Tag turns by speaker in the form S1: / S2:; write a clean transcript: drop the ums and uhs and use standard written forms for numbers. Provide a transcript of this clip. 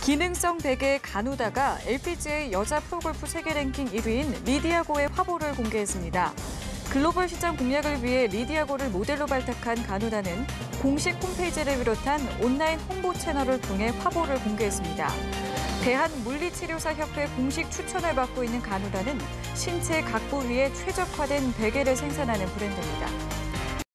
S1: 기능성 베개 가누다가 LPGA 여자 프로골프 세계 랭킹 1위인 리디아고의 화보를 공개했습니다. 글로벌 시장 공략을 위해 리디아고를 모델로 발탁한 가누다는 공식 홈페이지를 비롯한 온라인 홍보 채널을 통해 화보를 공개했습니다. 대한물리치료사협회 공식 추천을 받고 있는 가누다는 신체 각 부위에 최적화된 베개를 생산하는 브랜드입니다.